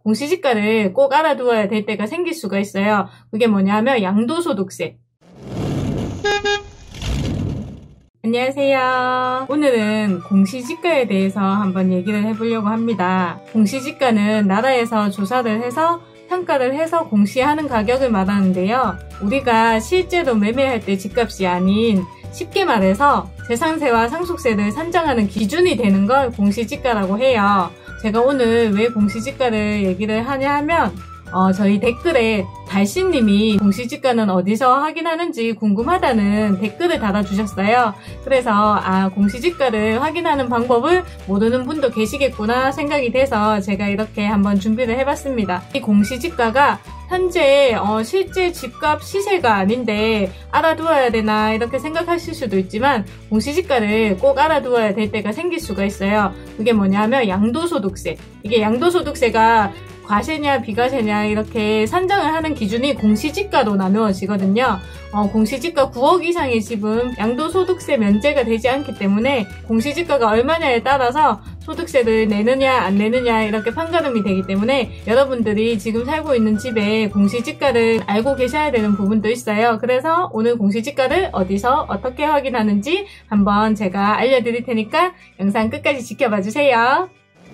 공시지가를 꼭 알아두어야 될 때가 생길 수가 있어요. 그게 뭐냐면 양도소득세. 안녕하세요. 오늘은 공시지가에 대해서 한번 얘기를 해보려고 합니다. 공시지가는 나라에서 조사를 해서 평가를 해서 공시하는 가격을 말하는데요. 우리가 실제로 매매할 때 집값이 아닌 쉽게 말해서 재산세와 상속세를 산정하는 기준이 되는 걸 공시지가라고 해요. 제가 오늘 왜 공시지가를 얘기를 하냐 하면 저희 댓글에 달씨님이 공시지가는 어디서 확인하는지 궁금하다는 댓글을 달아주셨어요. 그래서 공시지가를 확인하는 방법을 모르는 분도 계시겠구나 생각이 돼서 제가 이렇게 한번 준비를 해봤습니다. 이 공시지가가 현재 실제 집값 시세가 아닌데 알아두어야 되나 이렇게 생각하실 수도 있지만 공시지가를 꼭 알아두어야 될 때가 생길 수가 있어요. 그게 뭐냐면 양도소득세. 이게 양도소득세가 과세냐 비과세냐 이렇게 산정을 하는 기준이 공시지가로 나누어지거든요. 공시지가 9억 이상의 집은 양도소득세 면제가 되지 않기 때문에 공시지가가 얼마냐에 따라서 소득세를 내느냐 안 내느냐 이렇게 판가름이 되기 때문에 여러분들이 지금 살고 있는 집에 공시지가를 알고 계셔야 되는 부분도 있어요. 그래서 오늘 공시지가를 어디서 어떻게 확인하는지 한번 제가 알려드릴 테니까 영상 끝까지 지켜봐 주세요.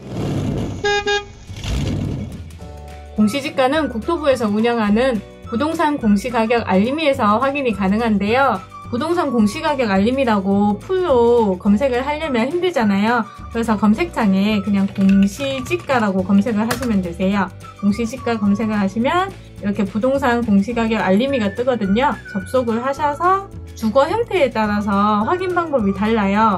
공시지가는 국토부에서 운영하는 부동산 공시가격 알림이에서 확인이 가능한데요. 부동산 공시가격 알림이라고 풀로 검색을 하려면 힘들잖아요. 그래서 검색창에 그냥 공시지가라고 검색을 하시면 되세요. 공시지가 검색을 하시면 이렇게 부동산 공시가격 알림이가 뜨거든요. 접속을 하셔서 주거 형태에 따라서 확인 방법이 달라요.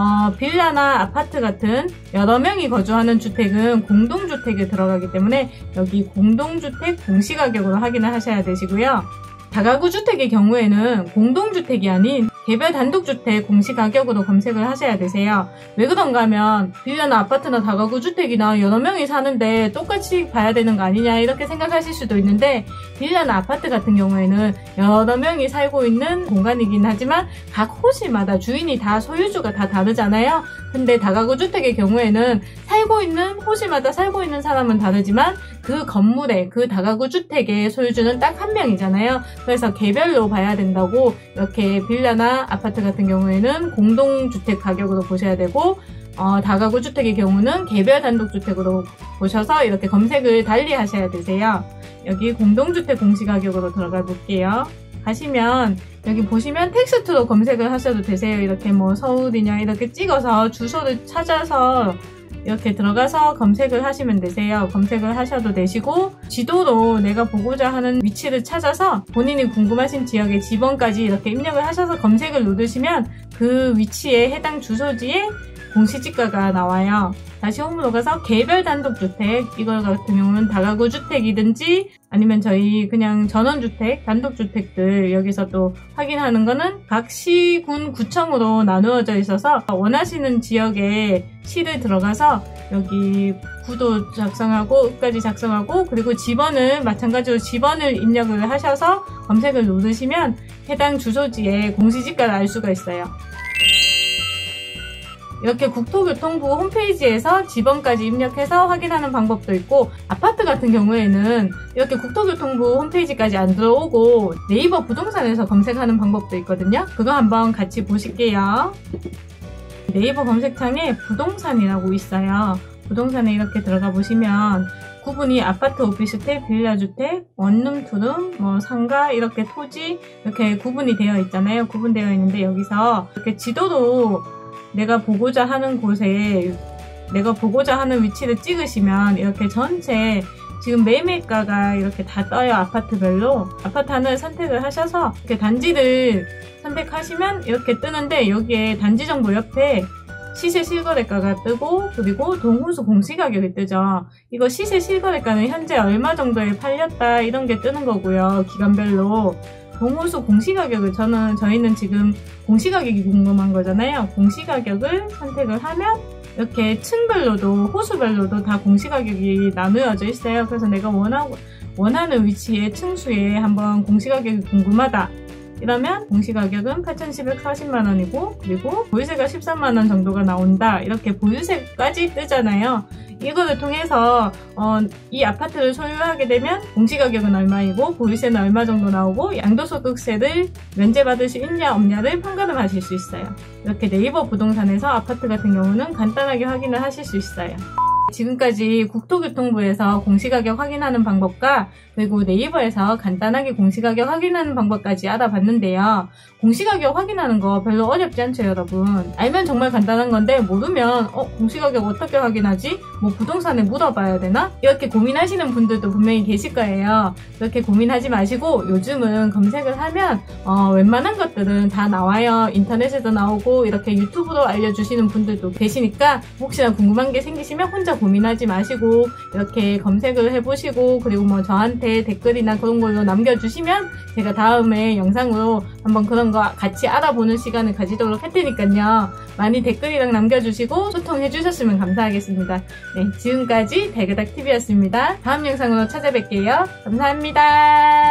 빌라나 아파트 같은 여러 명이 거주하는 주택은 공동주택에 들어가기 때문에 여기 공동주택 공시가격으로 확인을 하셔야 되시고요. 다가구 주택의 경우에는 공동주택이 아닌 개별 단독주택 공시가격으로 검색을 하셔야 되세요. 왜 그런가 하면 빌라나 아파트나 다가구 주택이나 여러 명이 사는데 똑같이 봐야 되는 거 아니냐 이렇게 생각하실 수도 있는데 빌라나 아파트 같은 경우에는 여러 명이 살고 있는 공간이긴 하지만 각 호실마다 주인이 다 소유주가 다 다르잖아요. 근데 다가구 주택의 경우에는 살고 있는 호실마다 살고 있는 사람은 다르지만 그 건물에 그 다가구 주택의 소유주는 딱 한 명이잖아요. 그래서 개별로 봐야 된다고 이렇게 빌라나 아파트 같은 경우에는 공동주택 가격으로 보셔야 되고 다가구 주택의 경우는 개별 단독주택으로 보셔서 이렇게 검색을 달리 하셔야 되세요. 여기 공동주택 공시가격으로 들어가 볼게요. 가시면 여기 보시면 텍스트로 검색을 하셔도 되세요. 이렇게 뭐 서울이냐 이렇게 찍어서 주소를 찾아서 이렇게 들어가서 검색을 하시면 되세요. 검색을 하셔도 되시고 지도로 내가 보고자 하는 위치를 찾아서 본인이 궁금하신 지역의 지번까지 이렇게 입력을 하셔서 검색을 누르시면 그 위치에 해당 주소지에 공시지가가 나와요. 다시 홈으로 가서 개별 단독주택, 이거 같은 경우는 다가구 주택이든지 아니면 저희 그냥 전원주택, 단독주택들 여기서 또 확인하는 거는 각 시, 군, 구청으로 나누어져 있어서 원하시는 지역의 시를 들어가서 여기 구도 작성하고 읍까지 작성하고 그리고 지번을 마찬가지로 지번을 입력을 하셔서 검색을 누르시면 해당 주소지에 공시지가를 알 수가 있어요. 이렇게 국토교통부 홈페이지에서 지번까지 입력해서 확인하는 방법도 있고 아파트 같은 경우에는 이렇게 국토교통부 홈페이지까지 안 들어오고 네이버 부동산에서 검색하는 방법도 있거든요. 그거 한번 같이 보실게요. 네이버 검색창에 부동산이라고 있어요. 부동산에 이렇게 들어가 보시면 구분이 아파트, 오피스텔, 빌라주택, 원룸, 투룸, 뭐 상가 이렇게 토지 이렇게 구분이 되어 있잖아요. 구분되어 있는데 여기서 이렇게 지도로 내가 보고자 하는 곳에 내가 보고자 하는 위치를 찍으시면 이렇게 전체 지금 매매가가 이렇게 다 떠요. 아파트별로 아파트 하나를 선택을 하셔서 이렇게 단지를 선택하시면 이렇게 뜨는데 여기에 단지 정보 옆에 시세 실거래가가 뜨고 그리고 동호수 공시가격이 뜨죠. 이거 시세 실거래가는 현재 얼마 정도에 팔렸다 이런 게 뜨는 거고요. 기간별로 동호수 공시가격을 저희는 지금 공시가격이 궁금한 거잖아요. 공시가격을 선택을 하면 이렇게 층별로도 호수별로도 다 공시가격이 나누어져 있어요. 그래서 내가 원하는 위치에 층수에 한번 공시가격이 궁금하다 이러면 공시가격은 8,740만원이고 그리고 보유세가 13만원 정도가 나온다. 이렇게 보유세까지 뜨잖아요. 이거를 통해서 이 아파트를 소유하게 되면 공시가격은 얼마이고 보유세는 얼마 정도 나오고 양도소득세를 면제받을 수 있냐 없냐를 판단을 하실 수 있어요. 이렇게 네이버 부동산에서 아파트 같은 경우는 간단하게 확인을 하실 수 있어요. 지금까지 국토교통부에서 공시가격 확인하는 방법과 그리고 네이버에서 간단하게 공시가격 확인하는 방법까지 알아봤는데요. 공시가격 확인하는 거 별로 어렵지 않죠, 여러분? 알면 정말 간단한 건데 모르면 공시가격 어떻게 확인하지? 뭐 부동산에 물어봐야 되나? 이렇게 고민하시는 분들도 분명히 계실 거예요. 그렇게 고민하지 마시고 요즘은 검색을 하면 웬만한 것들은 다 나와요. 인터넷에도 나오고 이렇게 유튜브로 알려주시는 분들도 계시니까 혹시나 궁금한 게 생기시면 혼자 고민하지 마시고 이렇게 검색을 해보시고 그리고 뭐 저한테 댓글이나 그런 걸로 남겨주시면 제가 다음에 영상으로 한번 그런 거 같이 알아보는 시간을 가지도록 할 테니까요. 많이 댓글이랑 남겨주시고 소통해주셨으면 감사하겠습니다. 네, 지금까지 달그닥TV였습니다. 다음 영상으로 찾아뵐게요. 감사합니다.